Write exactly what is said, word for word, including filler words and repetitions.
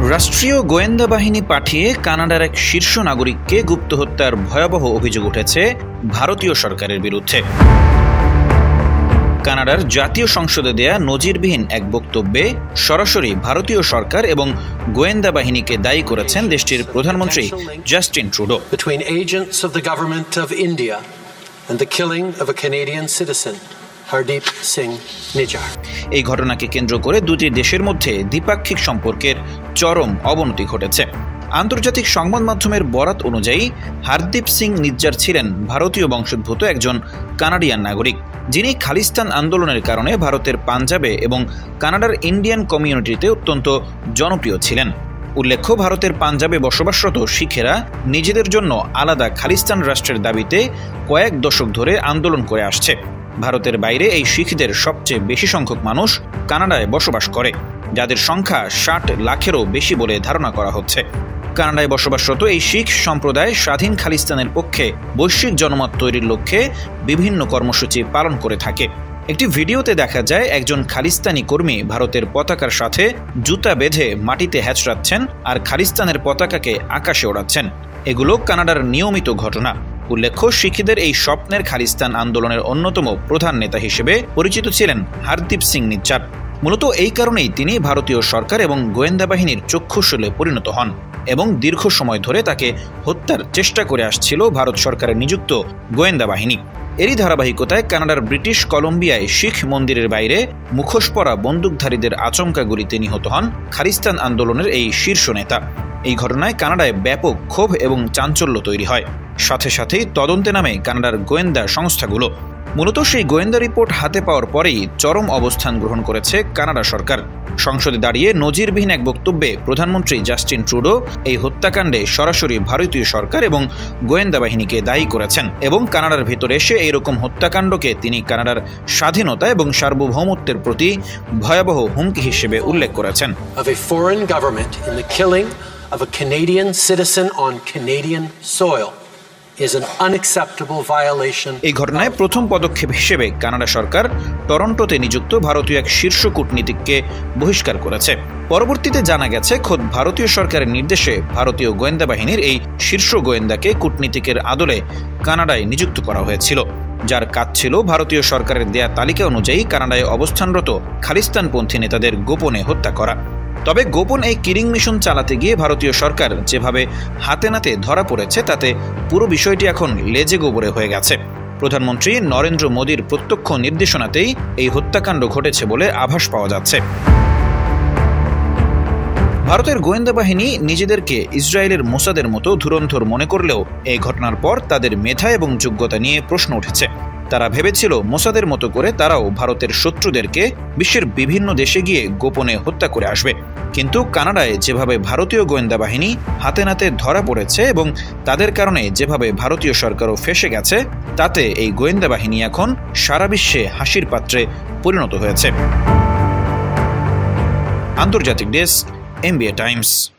রাষ্ট্রীয় গোয়েন্দা বাহিনী পাঠিয়ে কানাডার এক শীর্ষ নাগরিককে গুপ্ত হত্যার ভয়াবহ অভিযোগ উঠেছে ভারতীয় সরকারের বিরুদ্ধে। কানাডার জাতীয় সংসদে দেয়া নজিরবিহীন এক বক্তব্যে সরাসরি ভারতীয় সরকার এবং গোয়েন্দা বাহিনীকে দায়ী করেছেন দেশটির প্রধানমন্ত্রী Justin Trudeau. Between agents of the government of India and the killing of a Canadian citizen, Hardeep Singh Nijjar. এই ঘটনাকে কেন্দ্র করে দুটি দেশের মধ্যে দ্বিপাক্ষিক সম্পর্কের চরম অবনতি ঘটেছে। আন্তর্জাতিক সংবাদ মাধ্যমের বরাত অনুযায়ী হারদীপ সিং নিজ্জার ছিলেন ভারতীয় বংশোদ্ভূত একজন কানাডিয়ান নাগরিক, যিনি খালিস্তান আন্দোলনের কারণে ভারতের পাঞ্জাবে এবং কানাডার ইন্ডিয়ান কমিউনিটিতে অত্যন্ত জনপ্রিয় ছিলেন। উল্লেখ্য, ভারতের পাঞ্জাবে বসবাসরত শিখেরা নিজেদের জন্য আলাদা খালিস্তান রাষ্ট্রের দাবিতে কয়েক দশক ধরে আন্দোলন করে আসছে। ভারতের বাইরে এই শিখদের সবচেয়ে বেশি সংখ্যক মানুষ কানাডায় বসবাস করে, যাদের সংখ্যা ষাট লাখেরও বেশি বলে ধারণা করা হচ্ছে। কানাডায় বসবাসরত এই শিখ সম্প্রদায় স্বাধীন খালিস্তানের পক্ষে বৈশ্বিক জনমত তৈরির লক্ষ্যে বিভিন্ন কর্মসূচি পালন করে থাকে। একটি ভিডিওতে দেখা যায় একজন খালিস্তানি কর্মী ভারতের পতাকার সাথে জুতা বেঁধে মাটিতে হ্যাচড়াচ্ছেন আর খালিস্তানের পতাকাকে আকাশে ওড়াচ্ছেন। এগুলো কানাডার নিয়মিত ঘটনা। উল্লেখ্য, শিখদের এই স্বপ্নের খালিস্তান আন্দোলনের অন্যতম প্রধান নেতা হিসেবে পরিচিত ছিলেন হারদীপ সিং নিজ্জার। মূলত এই কারণেই তিনি ভারতীয় সরকার এবং গোয়েন্দা বাহিনীর চক্ষুশূলে পরিণত হন এবং দীর্ঘ সময় ধরে তাকে হত্যার চেষ্টা করে আসছিল ভারত সরকারের নিযুক্ত গোয়েন্দা বাহিনী। এরই ধারাবাহিকতায় কানাডার ব্রিটিশ কলম্বিয়ায় শিখ মন্দিরের বাইরে মুখোশ পরা বন্দুকধারীদের আচমকা গুলিতে নিহত হন খালিস্তান আন্দোলনের এই শীর্ষ নেতা। এই ঘটনায় কানাডায় ব্যাপক ক্ষোভ এবং চাঞ্চল্য তৈরি হয়। সাথে সাথেই তদন্তে নামে কানাডার গোয়েন্দা সংস্থাগুলো। মূলত সেই গোয়েন্দা রিপোর্ট হাতে পাওয়ার পরেই চরম অবস্থান গ্রহণ করেছে কানাডা সরকার। সংসদে দাঁড়িয়ে নজিরবিহীন এক বক্তব্যে প্রধানমন্ত্রী জাস্টিন ট্রুডো এই হত্যাকাণ্ডে সরাসরি ভারতীয় সরকার এবং গোয়েন্দা বাহিনীকে দায়ী করেছেন এবং কানাডার ভেতরে এসে এইরকম হত্যাকাণ্ডকে তিনি কানাডার স্বাধীনতা এবং সার্বভৌমত্বের প্রতি ভয়াবহ হুমকি হিসেবে উল্লেখ করেছেন। Of a foreign government in the killing of a Canadian citizen on Canadian soil is an unacceptable violation. এই ঘটনায় প্রথম পদক্ষেপ হিসেবে কানাডা সরকার টরন্টোতে নিযুক্ত ভারতীয় এক শীর্ষ কূটনীতিককে বহিষ্কার করেছে। পরবর্তীতে জানা গেছে, খোদ ভারতীয় সরকারের নির্দেশে ভারতীয় গোয়েন্দা বাহিনীর এই শীর্ষ গোয়েন্দাকে কূটনীতিকের আদলে কানাডায় নিযুক্ত করা হয়েছিল, যার কাজ ছিল ভারতীয় সরকারের দেয়া তালিকা অনুযায়ী কানাডায় অবস্থানরত খালিস্তানপন্থী নেতাদের গোপনে হত্যা করা। তবে গোপন এই কিলিং মিশন চালাতে গিয়ে ভারতীয় সরকার যেভাবে হাতে নাতে ধরা পড়েছে, তাতে পুরো বিষয়টি এখন লেজে গোবরে হয়ে গেছে। প্রধানমন্ত্রী নরেন্দ্র মোদীর প্রত্যক্ষ নির্দেশনাতেই এই হত্যাকাণ্ড ঘটেছে বলে আভাস পাওয়া যাচ্ছে। ভারতের গোয়েন্দা বাহিনী নিজেদেরকে ইসরায়েলের মোসাদের মতো ধুরন্ধর মনে করলেও এই ঘটনার পর তাদের মেধা এবং যোগ্যতা নিয়ে প্রশ্ন উঠেছে। তারা ভেবেছিল মোসাদের মতো করে তারাও ভারতের শত্রুদেরকে বিশ্বের বিভিন্ন দেশে গিয়ে গোপনে হত্যা করে আসবে। কিন্তু কানাডায় যেভাবে ভারতীয় গোয়েন্দা বাহিনী হাতে নাতে ধরা পড়েছে এবং তাদের কারণে যেভাবে ভারতীয় সরকারও ফেঁসে গেছে, তাতে এই গোয়েন্দা বাহিনী এখন সারা বিশ্বে হাসির পাত্রে পরিণত হয়েছে। আন্তর্জাতিক ডেস্ক, এমবিএ টাইমস।